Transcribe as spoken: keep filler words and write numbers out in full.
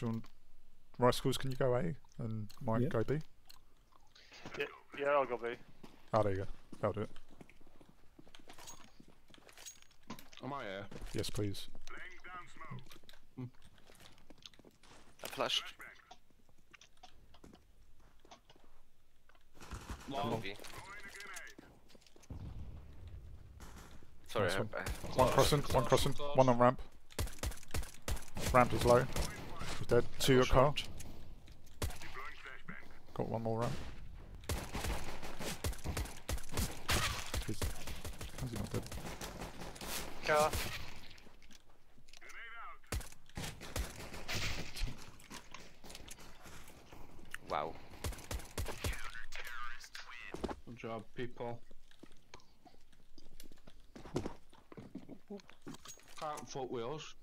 Do you want, Rascals, can you go A and Mike Yeah. go B? Yeah, yeah, I'll go B. Oh, there you go. That'll do it. Am I here? Yes, please. I flashed. Long. Movie. Sorry, Nice I, one. I, One crossing, one crossing, one on ramp. Ramp is low. He's dead. Two your car. Got one more ramp. He's, how's he not dead? Car. wow. Good job, people. Can't foot wheels.